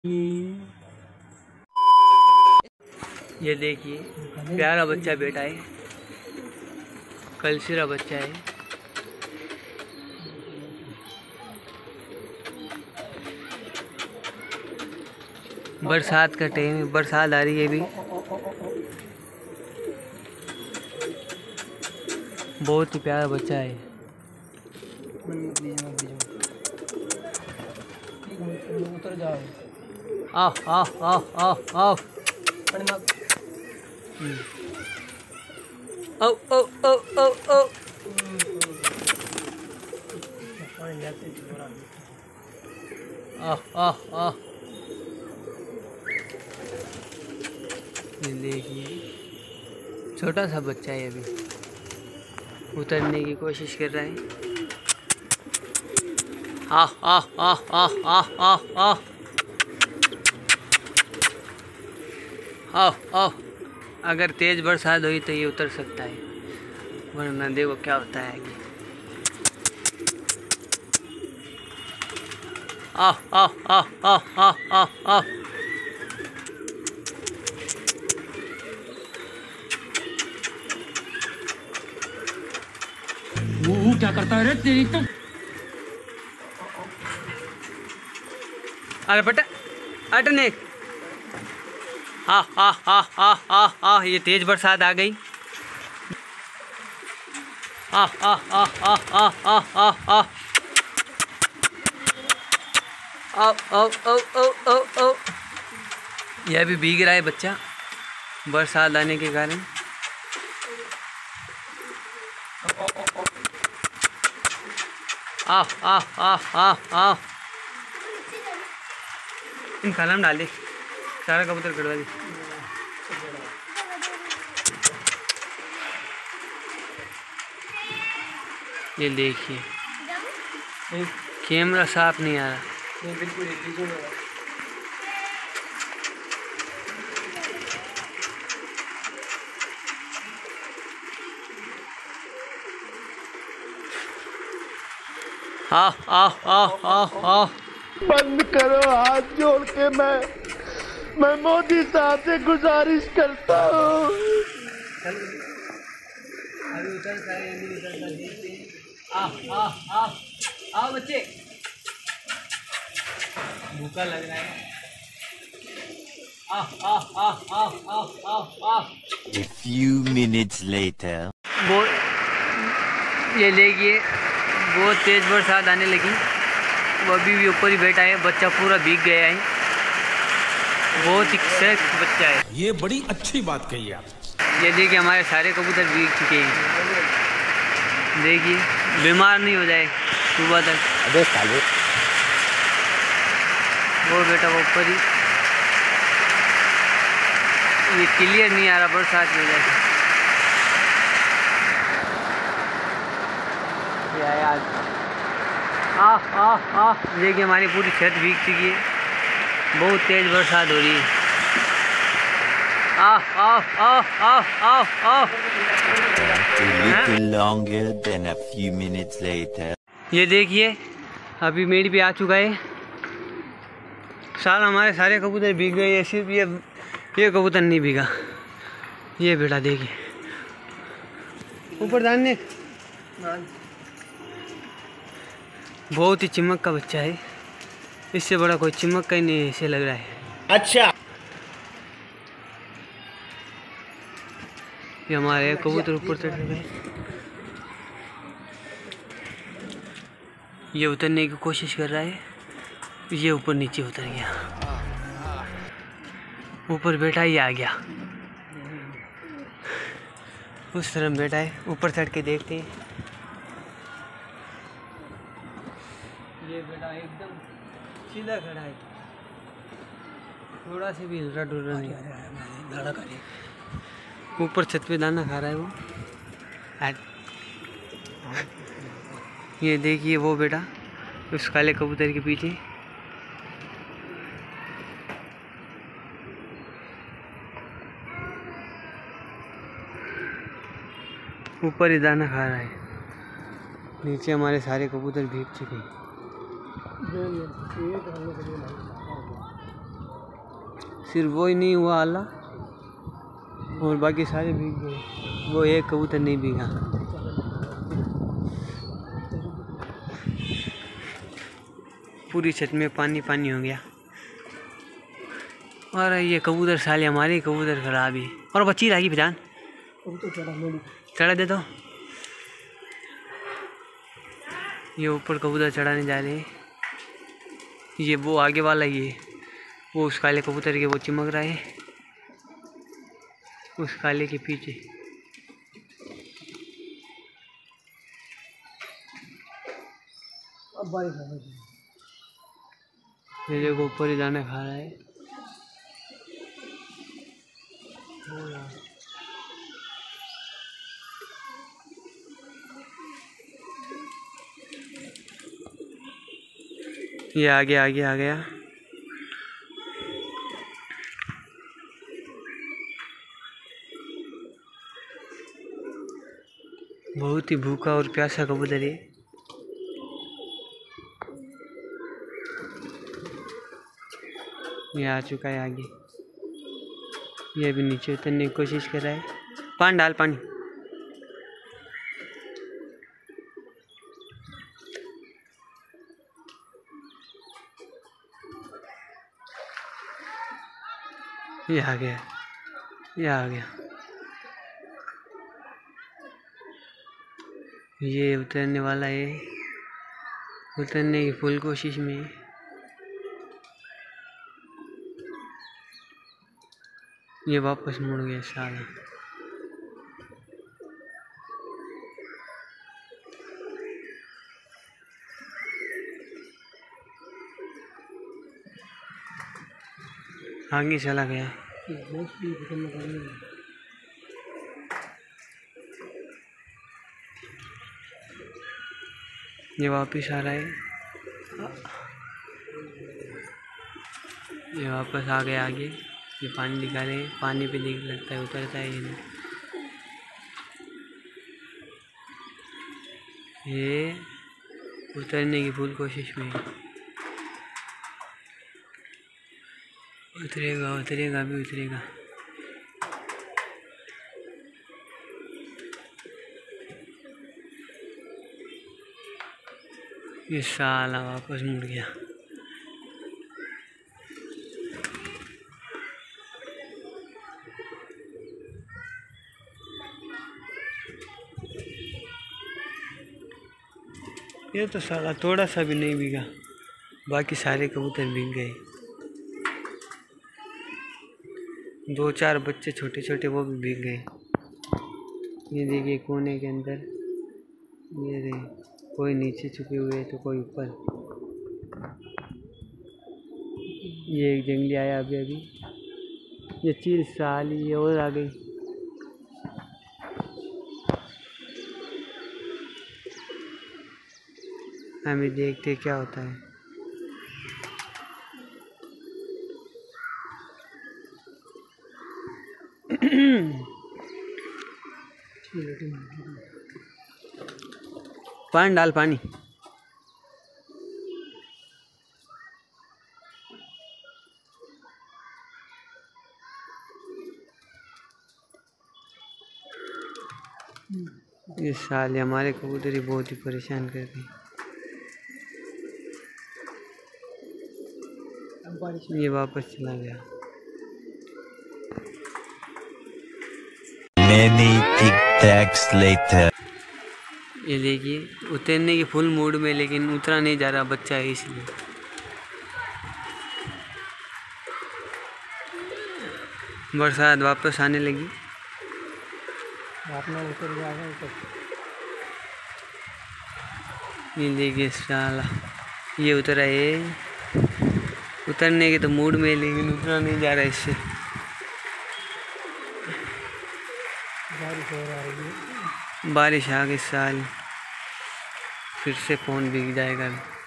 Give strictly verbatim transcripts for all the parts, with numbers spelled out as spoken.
ये देखिए प्यारा बच्चा बेटा है, कलसिरा बच्चा है। बरसात का टाइम है, बरसात आ रही है अभी। बहुत ही प्यारा बच्चा है। उतर जाओ। आओ आओ आओ आओ आओ आओ आओ आओ आओ आओ। आओ आओ आओ। ये देखिए छोटा सा बच्चा है, अभी उतरने की कोशिश कर रहा है। आ आ आ आ आ आ आ आओ आओ। अगर तेज बरसात हुई तो ये उतर सकता है, वरना देखो क्या होता है आगे। आओ आओ आओ आओ आओ आओ आओ। वो क्या करता है रे तेरी तो। अरे बेटा हटने। आ आ आ आ आ आ। ये तेज बरसात आ गई। आ आ आ आ आ आ आ आ। आओ आओ आओ आओ आओ आओ। यह भी भीग रहा है बच्चा बरसात आने के कारण। आओ आओ आओ आओ आओ। इन खाना में डाल दे, सारा कबूतर कटवा दी। ये देखिए कैमरा साफ नहीं आ रहा। आओ आओ आओ आओ आओ। बंद करो हाथ जोड़ के, मैं मैं मोदी साहब से गुजारिश करता हूँ। अभी उतरता है नहीं उतरता, देखते हैं। आओ आओ आओ आओ बच्चे, भूखा लग रहा है। आओ आओ आओ आओ आओ आओ आओ। A few minutes later. वो ये देखिए बहुत तेज बरसात आने लगी। वो अभी भी ऊपर ही बैठा है, बच्चा पूरा भीग गया है। बहुत ही सेफ बच्चा है। ये बड़ी अच्छी बात कही आप। ये देखिए हमारे सारे कबूतर भीग चुके हैं। देखिए बीमार नहीं हो जाए सुबह तक। अबे साले। वो बेटा वो ऊपर ही, ये क्लियर नहीं आ रहा बरसात की वजह से। ये आया आज। आ आ आ। देखिए हमारी पूरी छत भीग चुकी है, बहुत तेज बरसात हो रही है। आ आ आ आ आ आ। A little longer than a few minutes later. ये देखिए अभी मेरी भी आ चुका है। साल हमारे सारे कबूतर भीग गए हैं, सिर्फ ये ये कबूतर नहीं भीगा। ये बेटा देखिए ऊपर डालने। बहुत ही चिमक का बच्चा है, इससे बड़ा कोई चिमक का ही नहीं ऐसे लग रहा है। अच्छा ये हमारे कबूतर ऊपर चढ़ गए। ये उतरने की कोशिश कर रहा है, ये ऊपर नीचे उतर गया। ऊपर बैठा ही आ गया, उस तरफ बैठा है। ऊपर चढ़ के देखते हैं। ये बेटा एकदम सीधा खड़ा है, थोड़ा सा भी हिलरा डुलरा नहीं। दाना खा रही है ऊपर छत पे, दाना खा रहा है वो। ये देखिए वो बेटा उस काले कबूतर के पीछे। ऊपर ही दाना खा रहा है, नीचे हमारे सारे कबूतर भीग चुके हैं। सिर्फ वो ही नहीं हुआ आला, और बाकी सारे भीग गए। वो एक कबूतर नहीं भीगा। पूरी छत में पानी पानी हो गया। और ये कबूतर साले हमारे कबूतर खराब ही। और बच्ची लागी पहचान चढ़ा दे। तो ये ऊपर कबूतर चढ़ाने जा रहे हैं। ये वो आगे वाला, ये वो उस काले कबूतर के वो चिमक रहा है उस काले के पीछे। अब बारिश आ गई। ये देखो ऊपर ही दाना खा रहा है। ये आगे आगे आ गया। बहुत ही भूखा और प्यासा कबूतर है। ये आ चुका है आगे। ये भी नीचे उतरने की कोशिश कर रहा है। पानी डाल पानी। ये आ गया, ये आ गया। ये उतरने वाला है, उतरने की फुल कोशिश में है। ये वापस मुड़ गया साला। आगे चला गया। ये वापस आ रहा है। ये वापस आ गया आगे। ये पानी दिखा रहे हैं। पानी पे देख लगता है उतरता है ये नहीं। ये उतरने की फुल कोशिश में है। उतरेगा उतरेगा भी उतरेगा। ये साला वापस मुड़ गया। ये तो साला थोड़ा सा भी नहीं भीगा, बाकी सारे कबूतर भीग गए। दो चार बच्चे छोटे छोटे वो भी भीग गए। ये देखिए कोने के अंदर, ये देखिए कोई नीचे छुपे हुए तो कोई ऊपर। ये एक जंगली आया अभी अभी। ये चील साली ये और आ गई। हमें देखते क्या होता है। पानी डाल पानी। ये साले हमारे कबूतर ही बहुत ही परेशान कर रहे हैं। ये वापस चला गया। Many tic tacs later. ये देखिए उतरने की फुल मूड में, लेकिन उतरा नहीं जा रहा, बच्चा है इसलिए। बरसात वापस आने लगी। आपने उतर जाएगा ऊपर। ये देखिए साला ये उतरा है। उतरने के तो मूड में, लेकिन उतरा नहीं जा रहा इससे। बारिश हो रही है। बारिश आ गई साल, फिर से फ़ोन भीग जाएगा।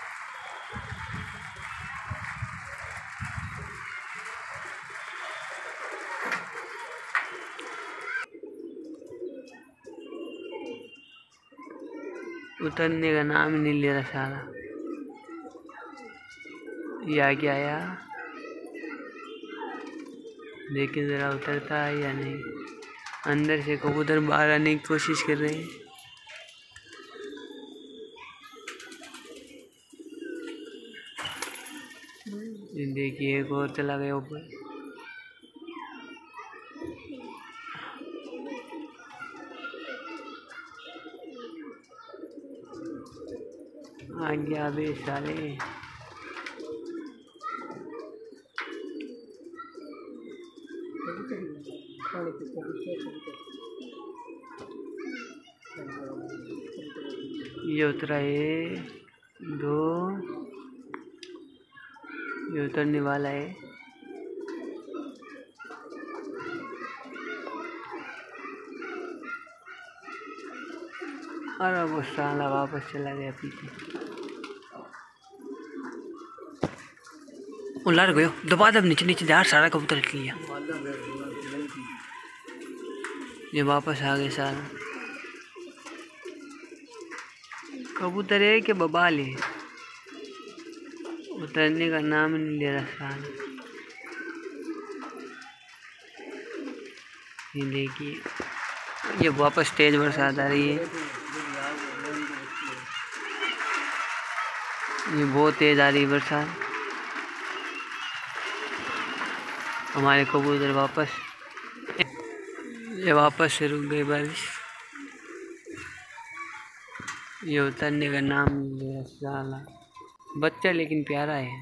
उतरने का नाम ही नहीं ले रहा साला। ये आगे आया। देखिए ज़रा उतरता है या नहीं। अंदर से कबूतर बाहर आने की कोशिश कर रहे हैं। ये देखिए एक और चला गया ऊपर। आ गया बे साले। ये उतरा है दो, ये उतरने वाला है। अरे वो साला वापस चला गया पीछे। उलट गयो दबा दब नीचे नीचे यार, सारा कबूतर निकल लिया। ये वापस आ गए सारा। कबूतर है कि बबाल है, उतरने का नाम नहीं ले रहा सारा। ये देखिए ये वापस तेज बरसात आ रही है। ये बहुत तेज आ रही है बरसात। हमारे कबूतर वापस ये वापस से रुक गई बारिश। ये उतरने का नाम नहीं ले रहा साला। बच्चा लेकिन प्यारा है।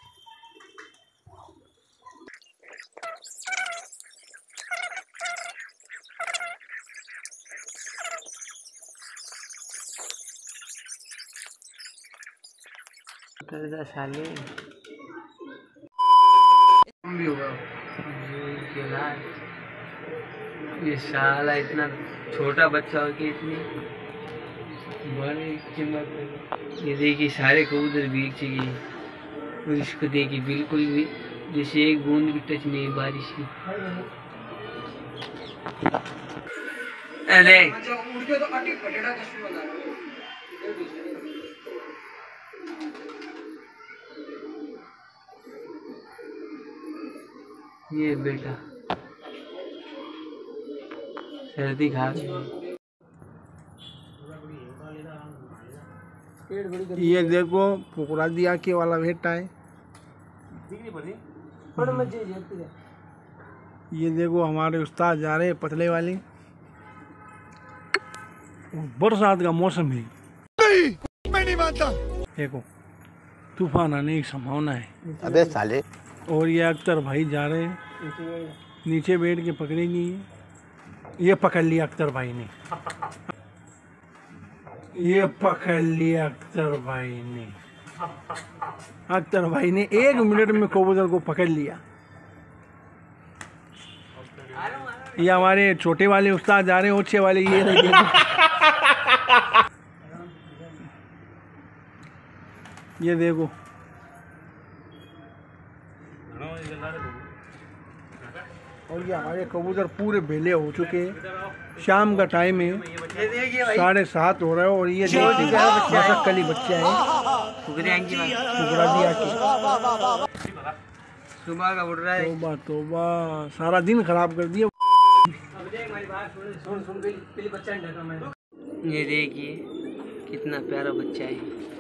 उतर जा साले। भी होगा ये साला इतना छोटा बच्चा हो के इतनी बड़ी चमक। ये देखिए सारे कबूतर भीग चुके हैं और इसको देखिए बिल्कुल भी जैसे एक बूंद भी टच नहीं बारिश की। अरे ये बेटा सर्दी खा गई। ये देखो फुकरा दिया के वाला बेटा है। ये देखो हमारे उस्ताद जा रहे हैं पतले वाले। बरसात का मौसम है। नहीं, मैं नहीं मानता। देखो तूफान आने की संभावना है। अबे साले। और ये अख्तर भाई जा रहे हैं, नीचे बैठ के पकड़ेंगी। ये पकड़ लिया अख्तर भाई ने, ये पकड़ लिया अख्तर भाई ने। अख्तर भाई ने एक मिनट में कबूतर को पकड़ लिया। ये हमारे छोटे वाले उस्ताद जा रहे हैं, ऊंचे वाले ये नहीं देखो। ये देखो और ये हमारे कबूतर पूरे बेले हो चुके हैं। शाम का टाइम है, साढ़े सात हो रहा है और ये देखिए कली बच्चे हैं टुकड़ा दिया के। सुबह का उड़ रहा है। तोबा तोबा सारा दिन खराब कर दिया। ये देखिए कितना प्यारा बच्चा है।